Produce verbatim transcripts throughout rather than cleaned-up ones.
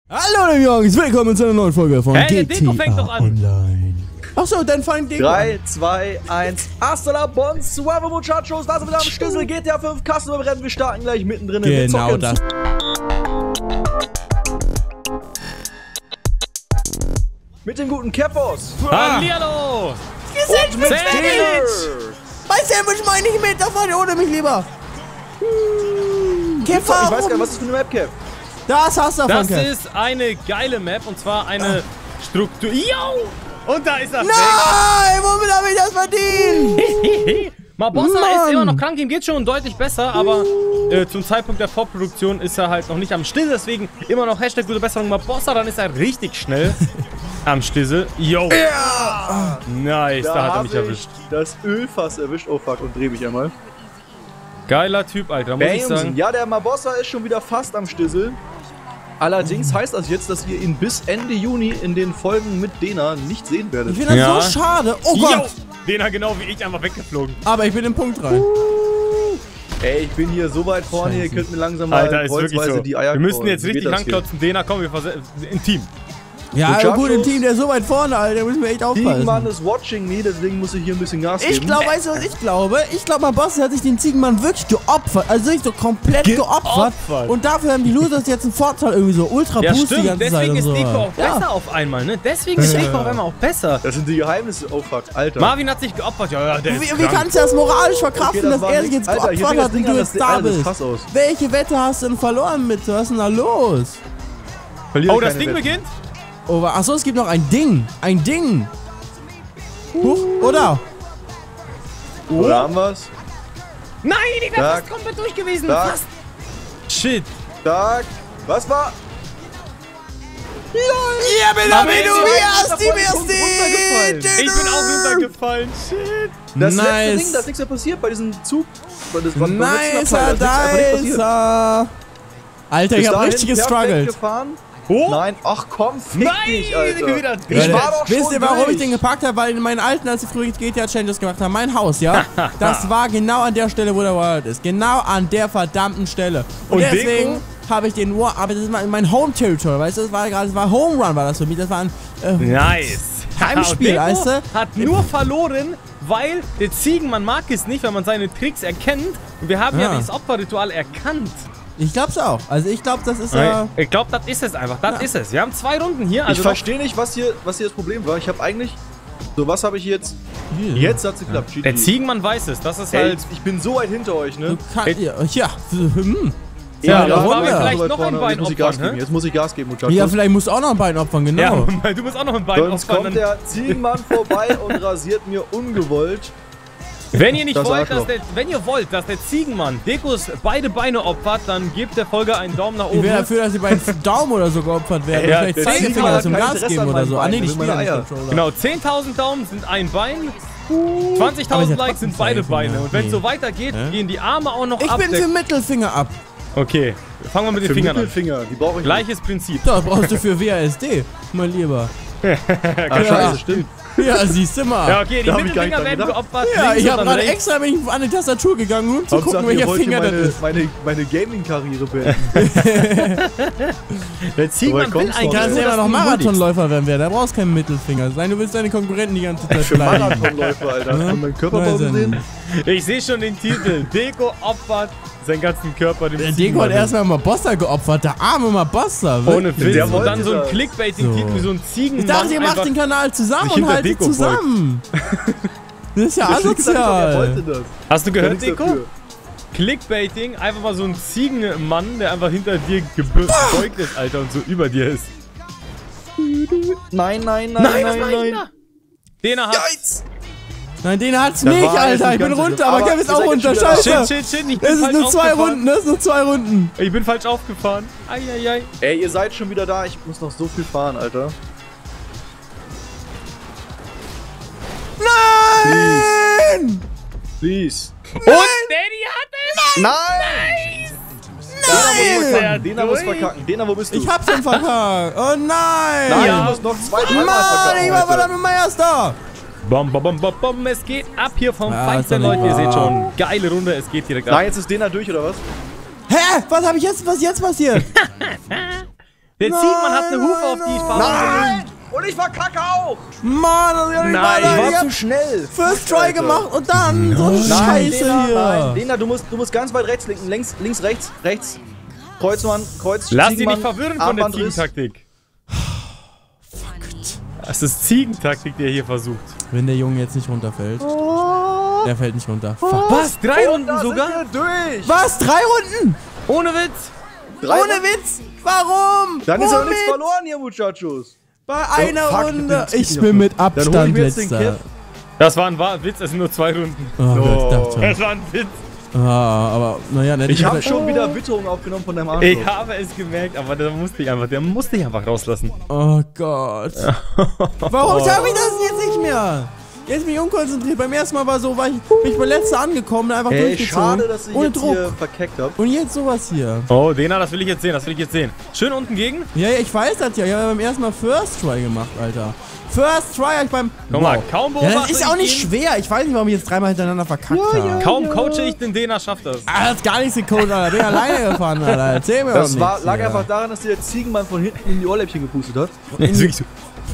Hallo liebe Jungs, willkommen zu einer neuen Folge von hey, G T A fängt doch an. Online. Achso, dann fang Deko drei, zwei, eins, hasta la bonsoir, muchachos, da sind wir am Schlüssel, G T A fünf, Kassenüberrennen, wir starten gleich mittendrin. Genau das. Mit dem guten Kepos. Hallihallo. Gesetz mit Taylor. Bei Sandwich meine ich mit, da fahrt ihr ohne mich lieber. Ich weiß gar nicht, was ist für eine Map, Cap? Das hast du davon, Das Cap. ist eine geile Map und zwar eine Struktur. Yo! Und da ist er. Nein, womit habe ich das verdient? Mabossa Mann. ist immer noch krank, ihm geht schon deutlich besser, aber äh, zum Zeitpunkt der Vorproduktion ist er halt noch nicht am Still, deswegen immer noch Hashtag gute Besserung Mabossa, dann ist er richtig schnell am Stissel. Yo! Ja. Nice, da, Da hat er hab mich ich erwischt. Das Ölfass erwischt. Oh fuck, und dreh mich einmal. Geiler Typ, Alter, muss ich sagen. Ja, der Mabossa ist schon wieder fast am Stissel. Allerdings heißt das jetzt, dass ihr ihn bis Ende Juni in den Folgen mit Dena nicht sehen werdet. Ich finde das Ja. so schade. Oh Yo! Gott. Den hat genau wie ich einfach weggeflogen. Aber ich bin im Punkt rein. Ey, ich bin hier so weit vorne, ihr könnt mir langsam mal Alter, ist wirklich kreuzweise so. die Eier Wir müssen kraulen. jetzt Wie richtig geht das hier? ranklotzen. Dena, komm, wir verse- im Team. Ja, Muchachos. gut, im Team, der ist so weit vorne, Alter. Da müssen wir echt aufpassen. Ziegenmann ist watching me, deswegen muss ich hier ein bisschen Gas Ich geben. glaube, weißt du, was ich glaube? Ich glaube, mein Boss hat sich den Ziegenmann wirklich geopfert. Also wirklich so komplett geopfert. Geopfert. Und dafür haben die Losers jetzt einen Vorteil irgendwie so ultra Ja, boost die stimmt. ganze Zeit Deswegen und ist so. Deko auch Ja. besser auf einmal, ne? Deswegen ist Ja. Deko auf einmal auch besser. Das sind die Geheimnisse. Oh fuck, Alter. Marvin hat sich geopfert. Ja, ja, der ist Wie, wie krank. kannst du das moralisch verkraften, Okay, das dass war er sich nix. jetzt Alter, hier geopfert fängt das hat und Ding du an, jetzt das- da Alter, das sieht bist? krass aus. Welche Wette hast du denn verloren mit? Was ist denn da los? Verliere Oh, das keine Ding Wette. beginnt? Oh, achso, es gibt noch ein Ding. Ein Ding. Huch, oder? Oder haben wir's? Nein, ich wäre Tag. fast komplett durch gewesen. Tag. Fast. Shit. Tag. Was war? Ja, bin Aber du jetzt wirst ist die er voll runtergefallen. Beste. Ich bin auch runtergefallen. Shit. Das letzte Nice. Ding, da ist nichts mehr passiert bei diesem Zug. Das war beim letzten Nicer, Abteil, da ist nichts- einfach nichts passiert. nicer. Alter, ich Bis hab dahin richtig perfekt gestruggelt. gefahren. Oh. Nein, ach komm, fick Nein, dich, Alter. wieder Ich drin. war doch schon Wisst ihr, warum durch. ich den gepackt habe? Weil in meinen alten, als ich früher G T A-Challenges gemacht habe, mein Haus, ja, das war genau an der Stelle, wo der World ist. Genau an der verdammten Stelle. Und, Und deswegen Deko? habe ich den War, aber das ist mein, mein Home-Territory, weißt du, das war gerade, das war Home Run, war das für mich, das war ein äh, Nice. Heimspiel, Deko weißt du? hat nur verloren, weil der Ziegenmann mag es nicht, wenn man seine Tricks erkennt. Und wir haben ja, Ja. dieses Opferritual erkannt. Ich glaub's auch. Also ich glaube, das ist äh, Ich glaube, das ist es einfach. Das Ja. ist es. Wir haben zwei Runden hier. Ich Also noch- verstehe nicht, was hier, was hier das Problem war. Ich habe eigentlich... So, was habe ich jetzt... hier. Jetzt hat's geklappt. G G. der Ziegenmann weiß es. Das ist Ey, halt. ich bin so weit hinter euch, Du ne? kannst, ja, ja, hm. Ja, Ja, da Wunder. waren wir vielleicht So weit noch ein vorne. Bein Jetzt muss ich Gas opfern, geben. ne? Jetzt muss ich Gas geben, Muchachos. Ja, vielleicht musst du auch noch ein Bein opfern, genau. Ja, weil du musst auch noch ein Bein Sonst opfern. kommt der Ziegenmann vorbei und rasiert mir ungewollt. Wenn ihr nicht Das wollt, dass Arschloch. der, wenn ihr wollt, dass der Ziegenmann Dekos beide Beine opfert, dann gebt der Folge einen Daumen nach Ich oben. wäre dafür, dass die beiden Daumen oder so geopfert werden. Ja, Vielleicht der Zeigefinger Ziegenmann hat zum kein Gas Interesse geben an oder meinen so. Ah, nee, die Beinen, spielen meine nicht Eier. Controller. Genau, zehntausend Daumen sind ein Bein, Aber zwanzigtausend ist ja Likes sind trotzdem beide Zeigefinger. Beine. Und wenn es Nee. so weitergeht, Hä? gehen die Arme auch noch Ich ab. bin Der- für Mittelfinger ab. Okay, fangen wir mit den Für Fingern an. Mittelfinger, die brauche ich Gleiches Prinzip. Das brauchst du für W A S D, mein Lieber. nicht. Ah, scheiße, stimmt. Ja, siehst du mal. Ja, okay, die Da hab ich gar Mittelfinger nicht werden dran geopfert. Ja, links ich habe und dann gerade rechts. extra bin ich an die Tastatur gegangen, um zu Hauptsache, gucken, ihr welcher wollt Finger hier das meine, ist. meine, meine Gaming-Karriere beenden. Der Ziegenmann Aber will kommst eigentlich noch, Kannst ey. ja immer nur, dass noch du ihn huldigst. Marathonläufer werden, wer? Da brauchst keinen Mittelfinger. Nein, du willst deine Konkurrenten die ganze Zeit Für beleidigen. Marathonläufer, Alter. Hast du meinen Körperbau Weiß er gesehen? nicht. Ich sehe schon den Titel. Deko opfert seinen ganzen Körper dem Der Deko Ziegenmann. hat erstmal Mabossa geopfert, der arme Mabossa. Ohne wirklich. Witz. Und wollte dann so ein das. Clickbaiting-Titel So. wie so ein Ziegenmann. Ich dachte, ihr macht einfach- den Kanal zusammen sich und hinter haltet Deko zusammen. Das ist ja Deswegen sag ich doch, Er wollte asozial. das. Hast du Kann gehört, nichts Deko? dafür. Clickbaiting, einfach mal so ein Ziegenmann, der einfach hinter dir gebeugt ist, Alter, und so über dir ist. Nein, nein, nein, was nein, mach ich nein. da? Dena hat... Nein, den hat's Das nicht, war jetzt Alter. nicht Ich bin ganz so runter, schlimm. aber Aber Kevin ist ihr auch seid runter. jetzt wieder da. Shit, Scheiße. shit, shit, ich bin Es sind falsch nur zwei aufgefahren. Runden, es sind nur zwei Runden. Ich bin falsch aufgefahren. Eieiei. Ey, ihr seid schon wieder da. Ich muss noch so viel fahren, Alter. Nein! Please. Und Daddy hat es! Nein! Nein! Dena muss verkacken. Dena, wo bist du? Ich hab's schon verkackt. Oh nein! Nein, Ja. du musst noch zwei, dreimal Mann, verkacken. ich war Alter. verdammt immer Erster. Bom, bom, bom, bom, bom, es geht ab hier vom Ja, Feinsten, ist doch nicht Leute. Ihr seht wahr. schon, geile Runde, es geht direkt ab. Nein, jetzt ist Dena durch, oder was? Hä? Was habe ich jetzt, was jetzt passiert? Der Ziegmann hat eine Hufe auf die Fahrbahn. Nein! Und ich verkacke auch! Mann, das ist ja nicht Nein, wahr, ich Ich Leute. war Ihr zu habt schnell. First Try gemacht und dann so eine Nein, Scheiße Lena, hier. nein. Lena, du musst, du musst ganz weit rechts linken. Links, links, rechts, rechts. Kreuzmann, Kreuz, Lass dich Ziegenmann, nicht verwirren von der Armbandriss. Ziegentaktik. Das ist Ziegentaktik, die er hier versucht. Wenn der Junge jetzt nicht runterfällt. Oh, Der fällt nicht runter. Fuck. Was? Drei und Runden da sogar? sind wir durch. Was? Drei Runden? Ohne Witz. Drei Ohne Runden? Witz? Warum? Dann ist aber Womit? nichts verloren hier, Muchachos. Bei einer fuck, Runde. ich bin Ich bin mit Dann hol ich Abstand mir jetzt den letzter. Kiff. Das war ein Wa- Witz, es sind nur zwei Runden. Oh, Gott, dachte schon. Es war ein Witz. Ah, aber naja, nett. Ich habe schon wieder Witterung aufgenommen von deinem Arsch. Ich habe es gemerkt, aber der musste ich einfach, der musste ich einfach rauslassen. Oh Gott. Warum schaffe ich das jetzt nicht mehr? Jetzt bin ich unkonzentriert. Beim ersten Mal war so, war ich, bin ich beim letzten angekommen, einfach Ey, durchgezogen. schade, dass ich ohne jetzt Druck. hier verkackt habe. Und jetzt sowas hier. Oh, Dena, das will ich jetzt sehen, das will ich jetzt sehen. Schön unten gegen. Ja, ja, ich weiß das ja. Ich habe beim ersten Mal First Try gemacht, Alter. First Try hab ich beim... Guck mal, kaum Ja, beobachte das ist auch ich nicht ihn. schwer. Ich weiß nicht, warum ich jetzt dreimal hintereinander verkackt habe. Kaum coache ich den Dena, schafft das. Ah, das ist gar nichts gecoacht, Alter. Bin alleine gefahren, Alter. Erzähl mir Das doch war, nichts lag hier. einfach daran, dass dir der Ziegenmann von hinten in die Ohrläppchen gepustet hat. Das ist wirklich so.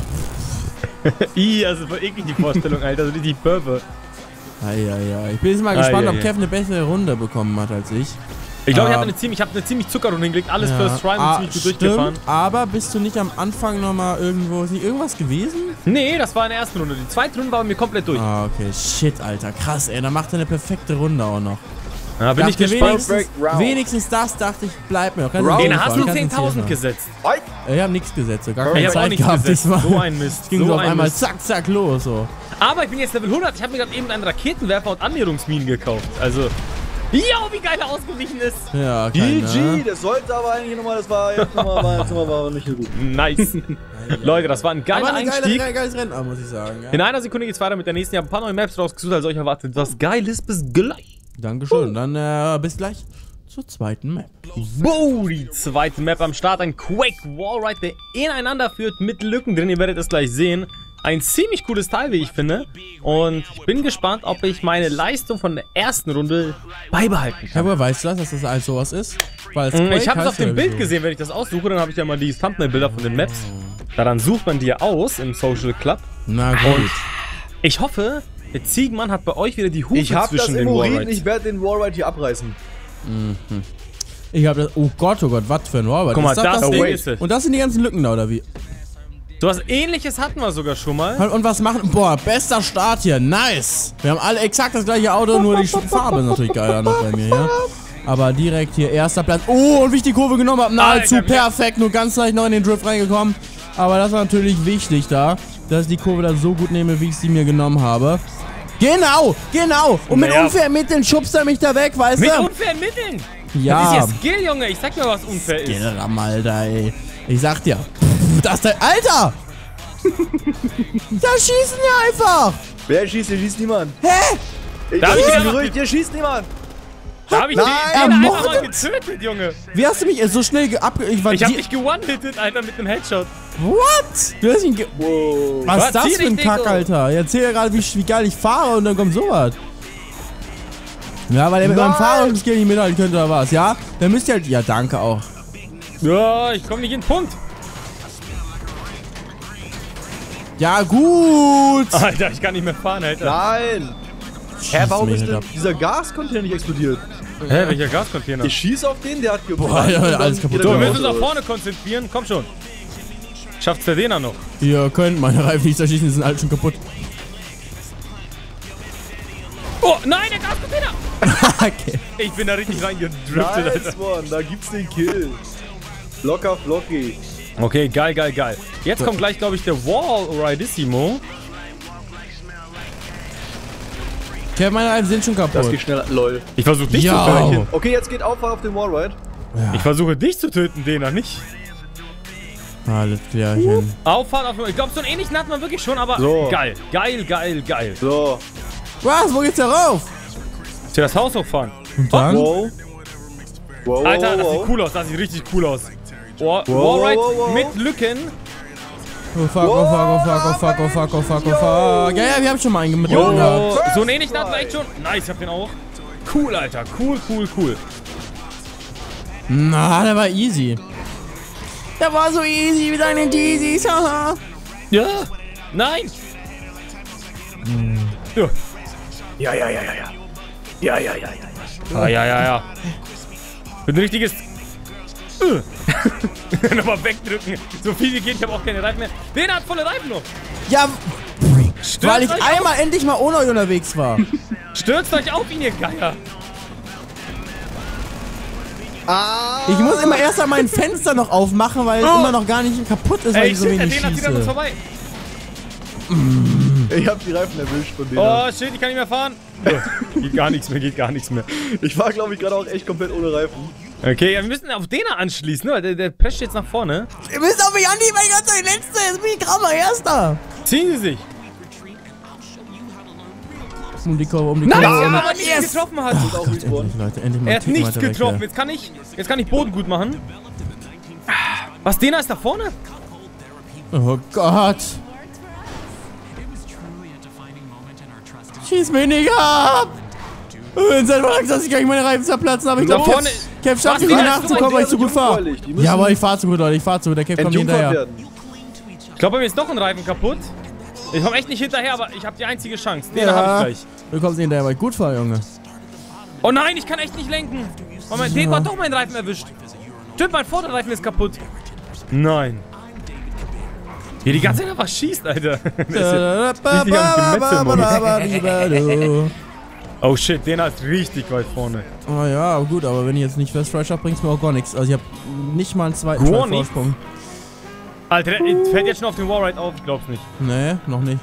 Ih, also voll eklig die Vorstellung, Alter. So richtig Börbe. Eieiei. Ich bin jetzt mal Ei, gespannt, ei, ob ei. Kevin eine bessere Runde bekommen hat als ich. Ich glaube, ich Ah. habe eine ziemlich, ich hab eine ziemlich Zuckerrunde hingelegt. Alles Ja. First Try und Ah, ziemlich gut stimmt, durchgefahren. aber bist du nicht am Anfang nochmal irgendwo... Ist nicht irgendwas gewesen? Nee, das war in der ersten Runde. Die zweite Runde war bei mir komplett durch. Ah, okay. Shit, Alter. Krass, ey. Dann macht er eine perfekte Runde auch noch. Da bin ich Dachte gespannt. Wenigstens, Round. wenigstens das dachte ich, bleib mir. Kannst Round. du Den fahren, hast du kannst ins Ziel zehntausend fahren. gesetzt. Halt! Ich hab nichts gesetzt, so gar keine Ich habe auch Zeit nichts gehabt. gesetzt. diesmal. So ein Mist. Es ging so so auf ein einmal Mist. zack, zack, los, so. Aber ich bin jetzt Level hundert. Ich habe mir gerade eben einen Raketenwerfer und Annäherungsminen gekauft. Also, yo, wie geil er ausgewichen ist. Ja, G keine. G, das sollte aber eigentlich nochmal, das war jetzt nochmal, war jetzt nochmal war nicht so gut. Nice. Leute, das war ein geiler Aber ein Einstieg. geile, geiles Rennen, muss ich sagen. Ja. In einer Sekunde geht's weiter mit der nächsten. Ich habe ein paar neue Maps rausgesucht, als euch erwartet. Was Geiles, bis gleich. Dankeschön. Dann äh, bis gleich zur zweiten Map. Boah, die zweite Map am Start. Ein Quake Wallride, der ineinander führt mit Lücken drin. Ihr werdet es gleich sehen. Ein ziemlich cooles Teil, wie ich finde. Und ich bin gespannt, ob ich meine Leistung von der ersten Runde beibehalten Ja, kann. aber weißt du das, dass das alles sowas ist? Weil als Mm, Quake Ich habe es heißt auf dem ja Bild so. gesehen, wenn ich das aussuche, dann habe ich ja mal die Thumbnail-Bilder von den Maps. Daran sucht man die ja aus im Social Club. Na gut. Ich hoffe, der Ziegenmann hat bei euch wieder die Hufe Ich hab das zwischen den im Urin, Wallrides. ich werde den Wallride hier abreißen. Ich hab das. Oh Gott, oh Gott, was für ein Wallride. Guck mal, Ist das das Ding Ding? ist es. Und das sind die ganzen Lücken da, oder wie? So was Ähnliches hatten wir sogar schon mal. Und was machen? Boah, bester Start hier. Nice. Wir haben alle exakt das gleiche Auto, nur die Farbe ist natürlich geiler noch bei mir, ja. Aber direkt hier erster Platz. Oh, und wie ich die Kurve genommen habe. Nahezu Alter, perfekt. Nur ganz leicht noch in den Drift reingekommen. Aber das war natürlich wichtig da, dass ich die Kurve da so gut nehme, wie ich sie mir genommen habe. Genau, genau. Und mit Naja. unfairen Mitteln schubst er mich da weg, weißt Mit du? unfairen Mitteln. Ja. Das ist ja Skill, Junge. Ich sag mir, was unfair ist. Geramm, Alter, ey. Ich sag dir. Das da. Alter! Da schießen die einfach! Wer schießt? Hier schießt niemand. Hä? Ich Da hab ich bin wieder- beruhigt, hier schießt niemand. Da hab ich Nein, den, den einfach mal ermordet. getötet, Junge. Wie hast du mich so schnell ge- abge... Ich war Ich hab die- dich ge-one-hitted, Alter, mit einem Headshot. What? Du hast ihn ge Wow. Was Was? ist das Zieh für ein dich, Kack, Digga. Alter? Ich erzähl ja gerade, wie, wie geil ich fahre und dann kommt sowas. Ja, weil er mit meinem Nein. Fahrungsskill nicht mithalten könnte oder was, ja? Dann müsst ihr halt... Ja, danke auch. Ja, ich komm nicht in den Punkt. Ja, gut! Alter, ich kann nicht mehr fahren, Alter. Nein. Hä, warum mich ist nicht denn ab. dieser Gascontainer nicht explodiert? Hä, welcher Gascontainer? Ich schieß auf den, der hat gebrannt. Boah, ja, und dann alles kaputt geht er So, wir gemacht. müssen uns raus. nach vorne konzentrieren. Komm schon. Schafft's der Dena noch? Ihr könnt meine Reifen nicht zerschießen, die sind alle schon kaputt. Oh, nein, der Gascontainer! Okay. Ich bin da richtig reingedriftet, Alter. Nice, Mann, da gibt's den Kill. Locker flocky. Okay, geil, geil, geil. Jetzt kommt gleich, glaube ich, der Wall-Ridissimo. Kevin, meine Reifen sind schon Das kaputt. geht schneller. Lol. Ich versuche dich Ja. zu töten. Okay, jetzt geht Auffall auf den Wallride. Ich versuche dich zu töten, Dena, nicht. Alles klärchen. Auffahrt auf... Ich glaube, so einen ähnlichen hat man wirklich schon, aber So. geil. Geil, geil, geil. So. Was? Wo geht's da rauf? Soll das Haus hochfahren? Und dann? Wow. Wow, Alter, wow, das sieht wow. cool aus. Das sieht richtig cool aus. Wall, Wow, Wallride wow, wow. mit Lücken. Oh fuck, oh fuck, oh fuck, oh fuck, oh fuck, oh fuck, oh fuck. Ja, ja, wir haben schon mal einen mit Jo, gehabt. so einen ähnlichen hatten wir echt schon. Nice, ich hab den auch. Cool, Alter. Cool, cool, cool. Na, der war easy. Der war so easy mit deinen Teasies, haha. Ja. Nein. Hm. Ja. Ja, ja, ja, ja, ja. Ja, ja, ja, ja. Ja, ja, ja, ja. Ein richtiges... Nochmal wegdrücken. So viel wie geht, ich habe auch keine Reifen mehr. Den hat volle Reifen noch. Ja, Stürzt weil ich euch einmal auf. endlich mal ohne euch unterwegs war. Stürzt euch auf ihn, ihr Geier. Ah! Ich muss immer erst mal mein Fenster noch aufmachen, weil es Oh. immer noch gar nicht kaputt ist, weil Ey, ich so shit, der wenig den hat wieder uns schieße. vorbei. Ich hab die Reifen erwischt von denen. Oh, shit, ich kann nicht mehr fahren. Oh, geht gar nichts mehr, geht gar nichts mehr. Ich war, glaube ich, gerade auch echt komplett ohne Reifen. Okay, ja, wir müssen auf den anschließen, ne? Weil der, der prescht jetzt nach vorne. Ihr müsst auf mich annehmen, mein Gott, der Letzte. Jetzt bin ich gerade mal Erster. Ziehen sie sich. Um die Kurve, um die Nein, Kurve. ja, um die- aber nichts Yes. getroffen hat. Und auch respawn. Endlich, Leute, endlich mal Er hat Ticken nichts weiter weg getroffen. hier. Jetzt kann ich, jetzt kann ich Boden gut machen. Was, Dena ist da vorne? Oh Gott. Schieß mich nicht ab. Und seit wann dass ich gleich meine Reifen zerplatzen, aber ich Da glaube, vorne- Kev schafft Was, nicht die mehr hast du nachzukommen, weil ich zu gut fahre. jungfräulich. Die müssen Ja, aber ich fahre zu gut, Leute. Ich fahre zu gut. Der Kev kommt nicht entjungfert hinterher. werden. Ich glaube, bei mir ist noch ein Reifen kaputt. Ich komme echt nicht hinterher, aber ich habe die einzige Chance. Den habe Ja. ich gleich. Du kommst nicht hinterher, weil ich gut fahre, Junge. Oh nein, ich kann echt nicht lenken. Oh mein, Deko hat doch meinen Reifen erwischt. Stimmt, mein Vorderreifen ist kaputt. Nein. Hier die ganze Zeit einfach schießt, Alter. Oh shit, den ist richtig weit vorne. Oh ja, gut, aber wenn ich jetzt nicht First Try schaffe, bringt es mir auch gar nichts. Also ich habe nicht mal einen zweiten Gar Try nichts? Vorsprung. Alter, der fällt jetzt schon auf den Wallride auf, ich glaub's nicht. Nee, noch nicht.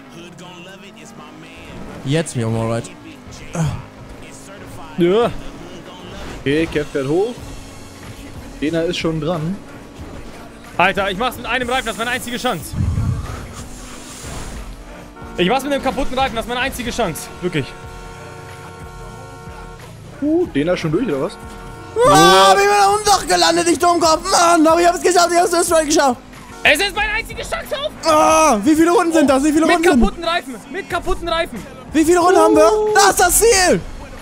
Jetzt wieder Wallride. Ja. Okay, Kev fährt hoch. Dena ist schon dran. Alter, ich mach's mit einem Reifen, das ist meine einzige Chance. Ich mach's mit einem kaputten Reifen, das ist meine einzige Chance. Wirklich. Uh, Dena schon durch, oder was? Ah, bin ich wieder am Dach gelandet, ich Dummkopf. Mann, aber ich hab's geschafft, ich hab's First Try geschafft. Es ist meine einzige Chance auf! Ah, wie viele Runden sind das? Wie viele Mit Runden sind kaputten Reifen! Mit kaputten Reifen! Wie viele Runden haben wir? Das ist das Ziel!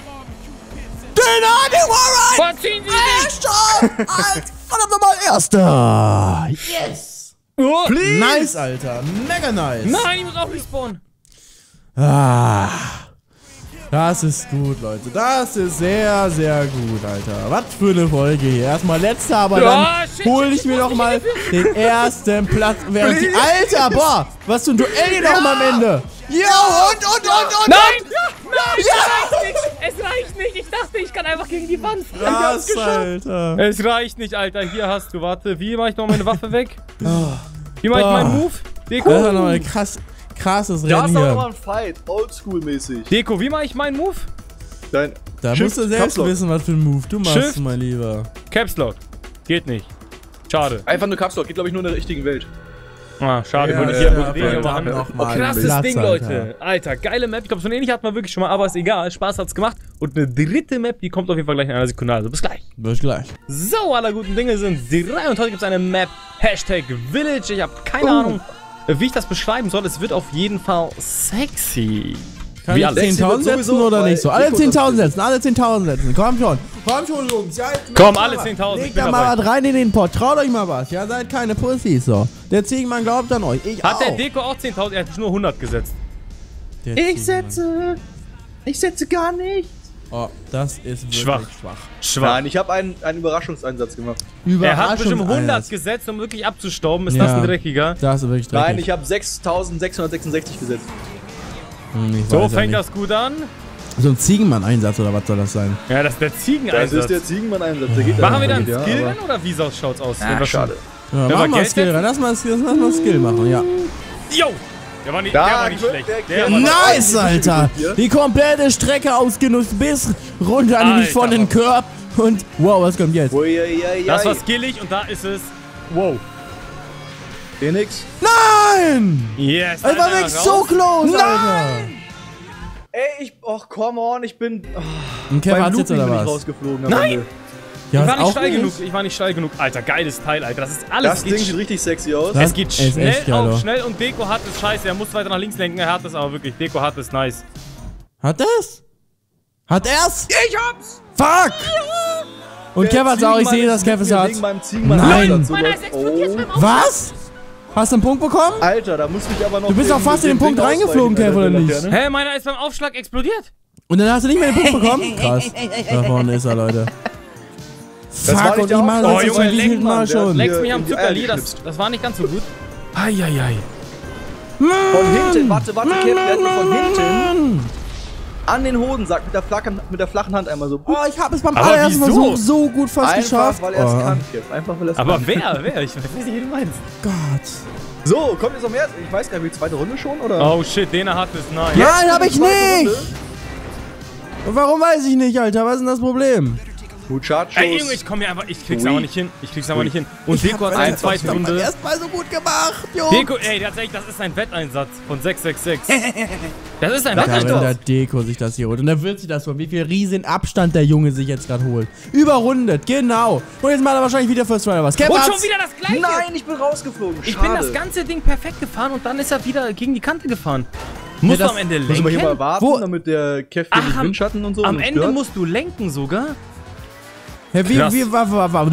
Den den Warride! Verziehen Sie sich! Erster! Als verdammt nochmal Erster! Yes! Oh. Nice, Alter. Mega nice. Nein, ich muss auch respawnen. Ah. Das ist gut, Leute. Das ist sehr, sehr gut, Alter. Was für eine Folge hier. Erstmal letzter, aber Ja, dann shit, hol shit, ich mir ich doch muss mal nicht den ersten Platz. Während die Alter, boah, was für ein Duell hier noch mal am Ende. Ja, und, und, und, und, Nein! und. Nein! Ja! Es reicht nicht! Es reicht nicht! Ich dachte, ich kann einfach gegen die Wand fahren. Ich hab's Was, geschafft. Alter. Es reicht nicht, Alter. Hier hast du, warte. Wie mache ich noch meine Waffe weg? Wie mache ich meinen Move? Deko. Das war nochmal ein krass, krasses Da ist Rennen auch nochmal hier. ein Fight. Oldschool-mäßig. Deko, wie mache ich meinen Move? Dein Da Shift, musst du selbst Capslock. wissen, was für ein Move du machst, Shift. mein Lieber. Caps Lock. Geht nicht. Schade. Einfach nur Capslock. Geht, glaube ich, nur in der richtigen Welt. Ah, schade. Ja, wollte ich ja, hier ja, den hier verdammt machen. noch mal Oh, krasses Platz, Ding, Alter. Leute. Alter, geile Map. Ich glaube, so ähnlich hatten wir wirklich schon mal, aber ist egal. Spaß hat's gemacht. Und eine dritte Map, die kommt auf jeden Fall gleich in einer Sekunde. Also bis gleich. Bis gleich. So, aller guten Dinge sind drei und heute gibt es eine Map. Hashtag Village. Ich habe keine Oh. Ahnung, wie ich das beschreiben soll. Es wird auf jeden Fall sexy. Kann Wie ich alles. zehntausend setzen Sowieso, oder weil nicht so? Alle Nico zehntausend das- setzen, alle zehntausend setzen. Komm schon. Komm schon, Jungs. Ja, Komm, macht alle mal. zehntausend, ich Legt bin da mal dabei. was rein in den Pott. Traut euch mal was. Ja, seid keine Pussys so. Der Ziegenmann glaubt an euch. Ich Hat auch. der Deko auch zehntausend? Er hat nur hundert gesetzt. Der Ich Ziegenmann. setze. Ich setze gar nicht. Oh, das ist wirklich Schwach. schwach. Schwach. Nein, ich habe einen, einen Überraschungseinsatz gemacht. Er hat bestimmt hundert Einsatz. gesetzt, um wirklich abzustauben. Ist Ja. das ein dreckiger? Das ist wirklich dreckig. Nein, ich habe sechstausendsechshundertsechsundsechzig gesetzt. Hm, ich So weiß ja fängt nicht. das gut an. So ein Ziegenmann-Einsatz oder was soll das sein? Ja, das ist der Das Ziegeneinsatz. ist der Ziegenmann-Einsatz. Der geht Machen wir da dann ja, Skill aber- rein oder wie schaut's aus? Wenn Ah, wir schade. Ja, wir mach mal Geld Skill setzen? rein. Lass mal, lass mal Skill machen, ja. schon- Yo! Der war nicht, Da der war nicht wird schlecht. der Der Kerl- war nicht Nice, Alter! Hier. Die komplette Strecke ausgenutzt bis runter nämlich Alter, von den Mann. Körb. Und wow, was kommt jetzt? Uiuiui. Das war skillig und da ist es. Wow. Phoenix. Nein! Yes. Es war wirklich so close, Alter! Ey, ich. Och, come on, ich bin. Oh, Und Kevin beim hat's jetzt Looping oder bin ich was? rausgeflogen. am Nein! Ende. Ja, Ich war nicht auch steil nicht. genug. Ich war nicht steil genug. Alter, geiles Teil, Alter. Das ist alles. Das Ding sieht richtig sexy aus. Das Es geht ist schnell echt geil, auf doch. schnell und Deko hat es scheiße. Er muss weiter nach links lenken. Er hat es aber wirklich. Deko hat es nice. Hat er's? Hat er's? Ich hab's! Fuck! Und Kev hat's auch, ich sehe, dass Kev es hat. Nein! So was? Hast du einen Punkt bekommen? Alter, da musst du dich aber noch... Du bist auch fast in den Punkt reingeflogen, Kev, oder nicht? Hä, hey, meiner ist beim Aufschlag explodiert. Und dann hast du nicht mehr den Punkt bekommen? Krass. Da vorne ist er, Leute. Fuck, und ich mach das jetzt schon wievielten Mal schon. Leckst mich am Zuckerli, das, das war nicht ganz so gut. Eieiei. Von hinten, warte, warte, Kev, werden wir von hinten an den Hodensack mit der, flachen, mit der flachen Hand einmal so. Oh, ich hab es beim allerersten Versuch so gut fast Einfach, geschafft. weil er es oh. kann, Kev. Einfach, weil er es kann. Aber wer, wer? Ich weiß nicht, wie du meinst. Gott. So, kommt jetzt noch mehr? Ich weiß gar nicht, die zweite Runde schon, oder? Oh shit, den hat es, nein. Nein, hab ich nicht! Runde. Und warum weiß ich nicht, Alter? Was ist denn das Problem? Muchachos. Ey, Junge, ich komm ja einfach, ich krieg's aber nicht hin. Ich krieg's aber nicht hin. Und Deko hat eine zweite Runde. Erstmal so gut gemacht, Junge. Deko, ey, tatsächlich, das ist ein Wetteinsatz von sechs sechs sechs. Das ist ein Ja, wenn Wetteinsatz. der Deko sich das hier holt. Und dann wird sich das so, wie viel riesen Abstand der Junge sich jetzt gerade holt. Überrundet, genau. Und jetzt macht er wahrscheinlich wieder First Try oder was. Und schon wieder das Gleiche. Nein, ich bin rausgeflogen. Ich Schade. bin das ganze Ding perfekt gefahren und dann ist er wieder gegen die Kante gefahren. Musst Ja, du am Ende Müssen wir lenken? hier mal warten, Wo? damit der Kev hier Ach, nicht am- Windschatten und so Am nicht Ende stört? musst du lenken sogar. Hä, wie, Krass. wie, wa, wa, wa,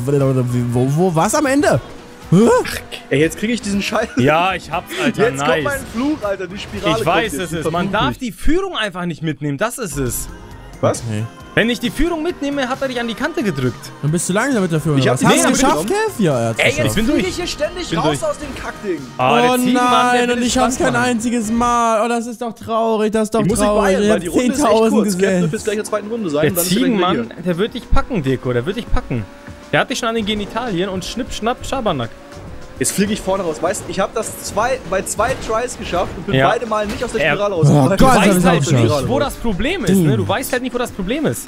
wo, wo, was am Ende? Hä? Ey, jetzt kriege ich diesen Scheiß. Ja, ich hab's, Alter, Jetzt kommt mein Fluch, Alter, die Spirale Ich weiß, kommt es jetzt, ist. Man verflucht darf mich. die Führung einfach nicht mitnehmen, das ist es. Was? Hey. Wenn ich die Führung mitnehme, hat er dich an die Kante gedrückt. Dann bist du langsam mit der Führung. Ich hab was die hast du Nähe geschafft, mitgenommen. Kev? Ja, er hat's Ey, geschafft. jetzt bin fliege durch. ich hier ständig Bin raus durch. aus dem Kackding. Ah, der Oh Ziegenmann, der nein, will und es ich schaff's spannend kein machen. einziges Mal. Oh, das ist doch traurig, das ist doch Ich muss nicht traurig. weinen, Ich weil hab die Runde ist echt zehntausend kurz. Kev wird bis gesetzt. gleich in der zweiten Runde sein. Der und dann ist er gleich Ziegenmann, wieder der wird dich packen, Deko, der wird dich packen. Der hat dich schon an den Genitalien und schnipp, schnapp, Schabernack. hier. Jetzt fliege ich vorne raus. Weißt du, ich habe das zwei, bei zwei Tries geschafft und bin Ja. beide Mal nicht aus der Er- Spirale Oh rausgekommen. Gott, Du das hab weißt ich halt auch geschafft. nicht, wo das Problem ist, ne? Du weißt halt nicht, wo das Problem ist.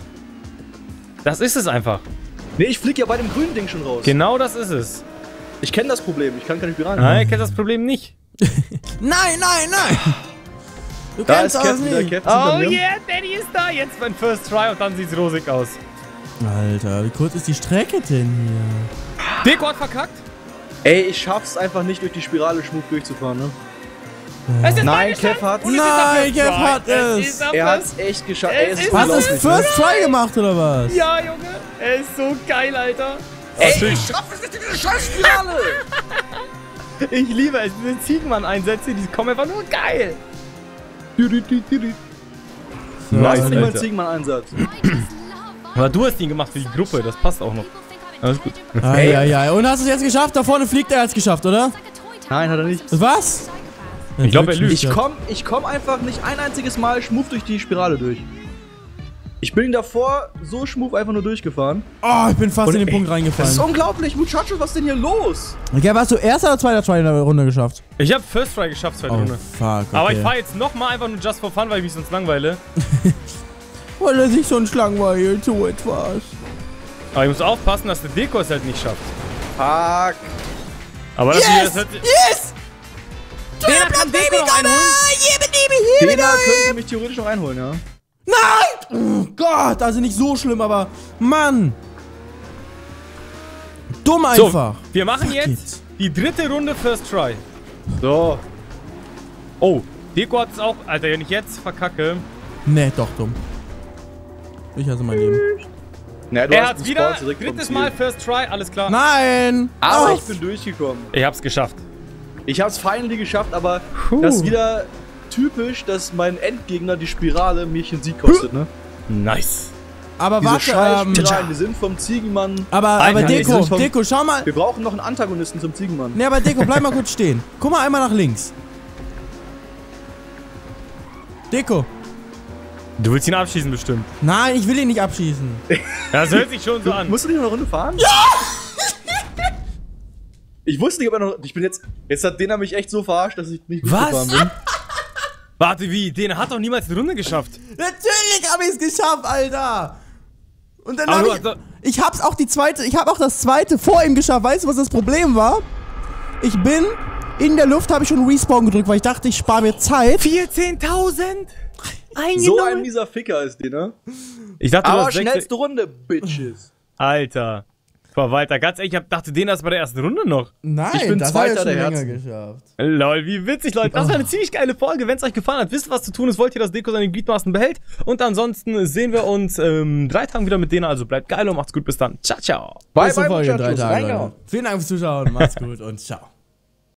Das ist es einfach. Nee, ich fliege ja bei dem grünen Ding schon raus. Genau das ist es. Ich kenne das Problem, ich kann keine Spirale. Nein, ich kenn das Problem nicht. Nein, nein, nein. Du Da kennst ist das Kev wieder, nicht. Kev hinter Oh mir. yeah, Daddy ist da. Jetzt mein First Try und dann sieht's rosig aus. Alter, wie kurz ist die Strecke denn hier? Deko hat verkackt. Ey, ich schaff's einfach nicht durch die Spirale schmuck durchzufahren, ne? Es ist Nein, meine Kev Chance. hat- Und es ist Nein, der Kev First Try. hat es. ist der Er First- hat's echt geschafft. Es Ey, es ist ist Hast du das unglaublich, ne? First Try gemacht oder was? Ja, Junge. Er ist so geil, Alter. Ey, ich schaff es nicht in diese scheiß Spirale! Ich liebe es. Diese Ziegenmann-Einsätze, die kommen einfach nur geil. So, Was ist Alter. nicht mein Ziegenmann-Einsatz? Aber du hast ihn gemacht für die Gruppe. Das passt auch noch. Alles gut. Ei, ei, ei. Und hast du es jetzt geschafft? Da vorne fliegt er, hat's geschafft, oder? Nein, hat er nicht. Was? Ich glaub, er lügt. Ich komm, ich komm einfach nicht ein einziges Mal schmuff durch die Spirale durch. Ich bin davor so schmuff einfach nur durchgefahren. Oh, ich bin fast Und in den ey, Punkt Das reingefallen. ist unglaublich, Muchacho, was ist denn hier los? Okay, warst du erster oder zweiter Try in der Runde geschafft? Ich habe First Try geschafft, zweite Oh, Runde. fuck, okay. Aber ich fahre jetzt nochmal einfach nur just for fun, weil ich mich sonst langweile. Weil er sich sonst langweilt, so etwas. Aber ich muss aufpassen, dass der Deko es halt nicht schafft. Fuck. Aber das, Yes! das hört sich... Yes! Den kann Deko noch einholen. Den da könnte mich theoretisch noch einholen, ja. Nein! Oh Gott, also nicht so schlimm, aber Mann! Dumm So, einfach. wir machen Fuck jetzt it. die dritte Runde First Try. So. Oh, Deko hat es auch... Alter, wenn ich jetzt verkacke... Nee, doch dumm. Ich hasse mein Leben. Na, du Er hast hat's einen wieder. Spawn direkt vom Drittes Ziel. Mal First Try, alles klar. Nein! Aber Oh, ich bin durchgekommen. Ich hab's geschafft. Ich hab's finally geschafft, aber Puh. das ist wieder typisch, dass mein Endgegner die Spirale mich den Sieg kostet, ne? Nice. aber Diese warte, scheiß ähm, Spiralen, die sind vom Ziegenmann. aber, aber Alter, die Deko, sind vom- Deko, schau mal. Wir brauchen noch einen Antagonisten zum Ziegenmann. Ne, aber Deko, bleib mal kurz stehen. Guck mal einmal nach links. Deko. Du willst ihn abschießen bestimmt. Nein, ich will ihn nicht abschießen. Das hört sich schon so an. Musst du nicht noch eine Runde fahren? Ja! Ich wusste nicht, ob er noch. Ich bin jetzt. Jetzt hat Dena mich echt so verarscht, dass ich nicht Was? durchgefahren bin. Warte, wie? Den hat doch niemals eine Runde geschafft. Natürlich habe ich es geschafft, Alter. Und dann Aber habe du ich, hast ich hab's auch die zweite, ich habe auch das zweite vor ihm geschafft. Weißt du, was das Problem war? Ich bin in der Luft, habe ich schon Respawn gedrückt, weil ich dachte, ich spare mir Zeit. vierzehntausend? So ein mieser Ficker ist Dena. Ich dachte, du Aber hast sechs... schnellste Runde, Bitches. Alter. Verwalter, ganz ehrlich, ich hab, dachte, den das bei der ersten Runde noch. Nein, Ich bin das Zweiter hat er der schon länger Herzen. geschafft. Lol, wie witzig, Leute. Das war eine ziemlich geile Folge. Wenn es euch gefallen hat, wisst ihr, was zu tun ist, wollt ihr, dass Deko seine Gliedmaßen behält. Und ansonsten sehen wir uns ähm, drei Tagen wieder mit denen. Also bleibt geil und macht's gut. Bis dann. Ciao, ciao. Bye, Bis zur bye, Folge in drei Muchachos. Tagen, Reingehauen. Leute. Vielen Dank fürs Zuschauen, macht's gut und ciao.